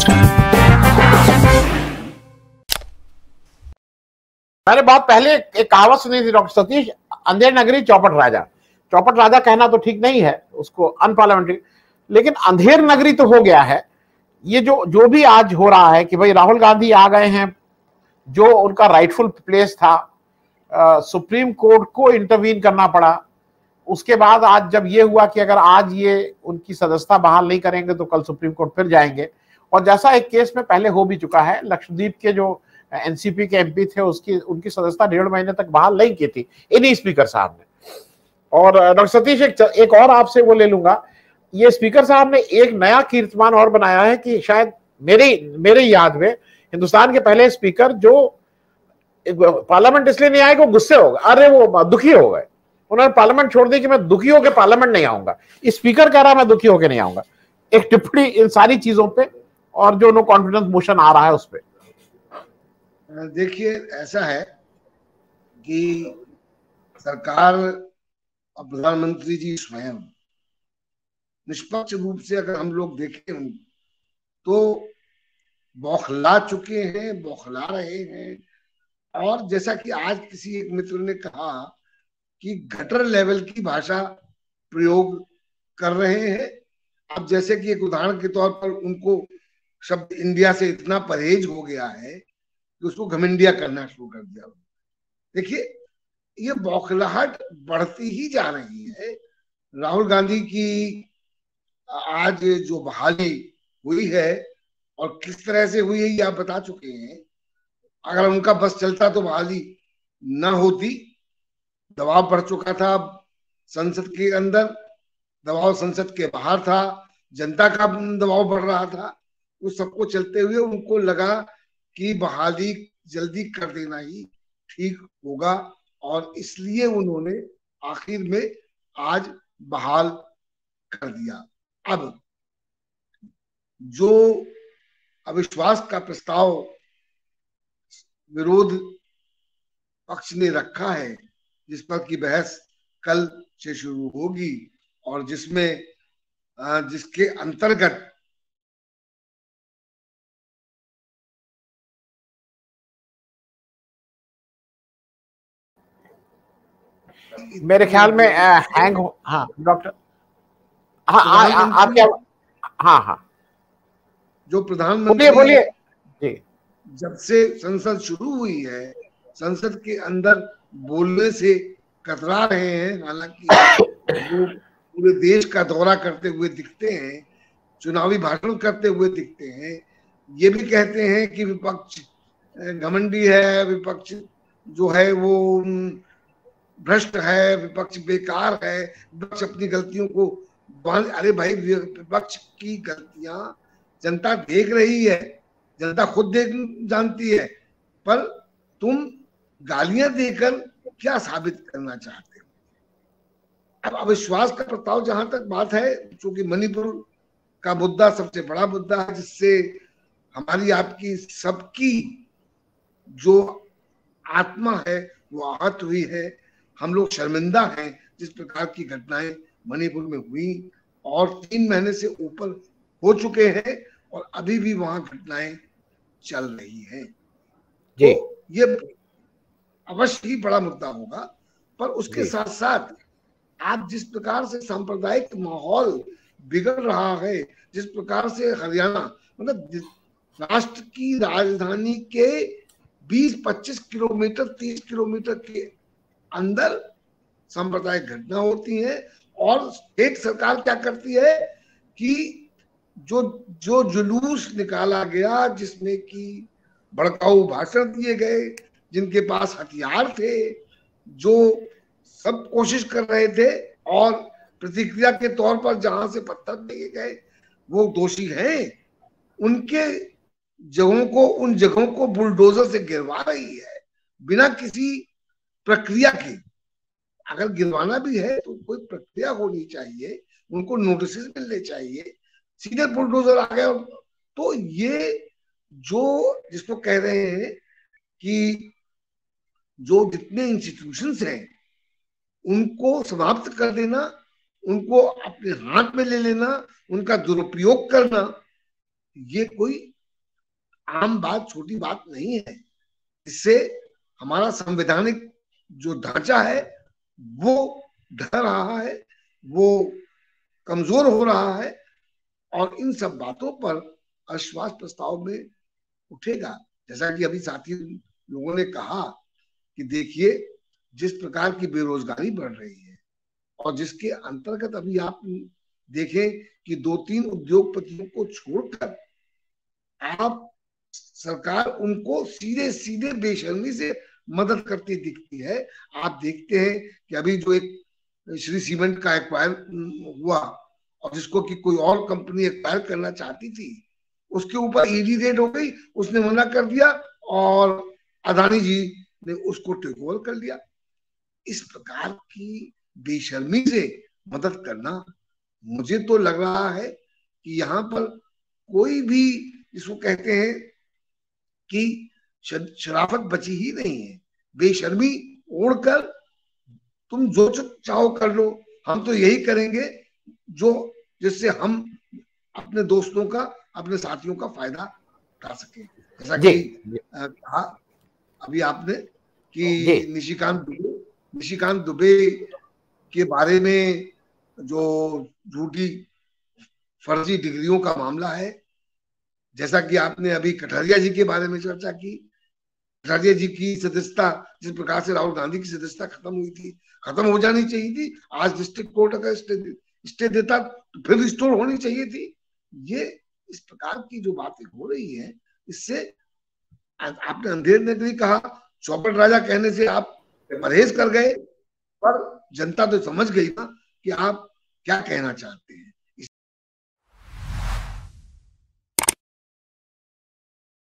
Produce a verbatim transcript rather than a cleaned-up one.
मैंने बहुत पहले एक कहावत सुनी थी डॉक्टर सतीश, अंधेर नगरी चौपट राजा। चौपट राजा कहना तो ठीक नहीं है, उसको अनपार्लियामेंट्री, लेकिन अंधेर नगरी तो हो गया है। ये जो जो भी आज हो रहा है कि भाई राहुल गांधी आ गए हैं, जो उनका राइटफुल प्लेस था, आ, सुप्रीम कोर्ट को इंटरवीन करना पड़ा। उसके बाद आज जब ये हुआ कि अगर आज ये उनकी सदस्यता बहाल नहीं करेंगे तो कल सुप्रीम कोर्ट फिर जाएंगे। और जैसा एक केस में पहले हो भी चुका है, लक्षद्वीप के जो एनसीपी के एमपी थे उसकी उनकी सदस्यता डेढ़ महीने तक बहाल नहीं की थी इन्हीं स्पीकर साहब ने। और डॉक्टर सतीश एक, एक और आपसे वो ले लूंगा, ये स्पीकर साहब ने एक नया कीर्तिमान और बनाया है कि शायद मेरे मेरे याद में हिंदुस्तान के पहले स्पीकर जो पार्लियामेंट इसलिए नहीं आए कि वो गुस्से हो गए, अरे वो दुखी हो गए, उन्होंने पार्लियामेंट छोड़ दी कि मैं दुखी होकर पार्लियामेंट नहीं आऊंगा। स्पीकर कह रहा मैं दुखी होकर नहीं आऊंगा। एक टिप्पणी इन सारी चीजों पे और जो नो कॉन्फिडेंस मोशन आ रहा है उस पर। देखिए, ऐसा है कि सरकार और प्रधानमंत्री जी स्वयं निष्पक्ष रूप से अगर हम लोग देखें तो बौखला चुके हैं, बौखला रहे हैं। और जैसा कि आज किसी एक मित्र ने कहा कि गटर लेवल की भाषा प्रयोग कर रहे हैं। अब जैसे कि एक उदाहरण के तौर पर उनको शब्द इंडिया से इतना परहेज हो गया है कि उसको घमंडिया करना शुरू कर दिया। देखिए, ये बौखलाहट बढ़ती ही जा रही है। राहुल गांधी की आज जो बहाली हुई है और किस तरह से हुई है ये आप बता चुके हैं। अगर उनका बस चलता तो बहाली ना होती। दबाव बढ़ चुका था संसद के अंदर, दबाव संसद के बाहर था, जनता का दबाव बढ़ रहा था। उस सबको चलते हुए उनको लगा कि बहाली जल्दी कर देना ही ठीक होगा और इसलिए उन्होंने आखिर में आज बहाल कर दिया। अब जो अविश्वास का प्रस्ताव विरोध पक्ष ने रखा है, जिस पर की बहस कल से शुरू होगी और जिसमें जिसके अंतर्गत मेरे ख्याल में हैंग हो, हाँ डॉक्टर, हाँ आप क्या, हाँ हाँ जो प्रधानमंत्री बोलिए जी, जब से संसद शुरू हुई है संसद के अंदर बोलने से कतरा रहे हैं। हालांकि वो पूरे देश का दौरा करते हुए दिखते हैं, चुनावी भाषण करते हुए दिखते हैं, ये भी कहते हैं कि विपक्ष घमंडी है, विपक्ष जो है वो भ्रष्ट है, विपक्ष बेकार है, विपक्ष अपनी गलतियों को बांध। अरे भाई, विपक्ष की गलतियां जनता देख रही है, जनता खुद देख जानती है, पर तुम गालियां देकर क्या साबित करना चाहते हो? अब अविश्वास का प्रस्ताव जहां तक बात है, क्योंकि मणिपुर का मुद्दा सबसे बड़ा मुद्दा है जिससे हमारी आपकी सबकी जो आत्मा है वो आहत हुई है। हम लोग शर्मिंदा हैं जिस प्रकार की घटनाएं मणिपुर में हुई और तीन महीने से ऊपर हो चुके हैं और अभी भी वहां घटनाएं चल रही हैं। जी। तो ये अवश्य ही बड़ा मुद्दा होगा, पर उसके साथ साथ आप जिस प्रकार से सांप्रदायिक माहौल बिगड़ रहा है, जिस प्रकार से हरियाणा मतलब राष्ट्र की राजधानी के बीस पच्चीस किलोमीटर तीस किलोमीटर के अंदर सांप्रदायिक घटना होती है और स्टेट सरकार क्या करती है कि जो जो जुलूस निकाला गया, जिसमें कि भड़काऊ भाषण दिए गए, जिनके पास हथियार थे, जो सब कोशिश कर रहे थे और प्रतिक्रिया के तौर पर जहां से पत्थर दिए गए वो दोषी हैं, उनके जगहों को उन जगहों को बुलडोजर से गिरवा रही है बिना किसी प्रक्रिया के। अगर गिरवाना भी है तो कोई प्रक्रिया होनी चाहिए, उनको नोटिस मिलने चाहिए, सीधे बुलडोजर आ गया। तो ये जो जिसको कह रहे हैं कि जो जितने इंस्टीट्यूशंस हैं उनको समाप्त कर देना, उनको अपने हाथ में ले लेना, उनका दुरुपयोग करना, ये कोई आम बात, छोटी बात नहीं है। इससे हमारा संवैधानिक जो ढांचा है वो ढह रहा है, वो कमजोर हो रहा है, और इन सब बातों पर अविश्वास प्रस्ताव में उठेगा। जैसा कि अभी साथी लोगों ने कहा कि देखिए जिस प्रकार की बेरोजगारी बढ़ रही है और जिसके अंतर्गत अभी आप देखें कि दो तीन उद्योगपतियों को छोड़कर आप सरकार उनको सीधे सीधे बेशर्मी से मदद करती दिखती है। आप देखते हैं कि अभी जो एक श्री सीमेंट का एक्वायर हुआ और जिसको कि कोई और कंपनी एक्वायर करना चाहती थी, उसके ऊपर ईडी रेड हो गई, उसने मना कर दिया और अदानी जी ने उसको टेक ओवर कर लिया। इस प्रकार की बेशर्मी से मदद करना, मुझे तो लग रहा है कि यहाँ पर कोई भी जिसको कहते हैं कि शराफत बची ही नहीं है। बेशर्मी ओढ़कर तुम जो चाहो कर लो, हम तो यही करेंगे जो जिससे हम अपने दोस्तों का, अपने साथियों का फायदा उठा सके। जैसा कि कहा अभी आपने कि निशिकांत दुबे निशिकांत दुबे के बारे में जो झूठी फर्जी डिग्रियों का मामला है, जैसा कि आपने अभी कटारिया जी के बारे में चर्चा की। कटारिया जी की सदस्यता, जिस प्रकार से राहुल गांधी की सदस्यता खत्म हुई थी, खत्म हो जानी चाहिए थी। आज डिस्ट्रिक्ट कोर्ट अगर स्टे, स्टे देता तो फिर रिस्टोर होनी चाहिए थी। ये इस प्रकार की जो बातें हो रही है, इससे आपने अंधेर नगरी कहा, चौपट राजा कहने से आप परहेज कर गए, पर जनता तो समझ गई ना कि आप क्या कहना चाहते हैं।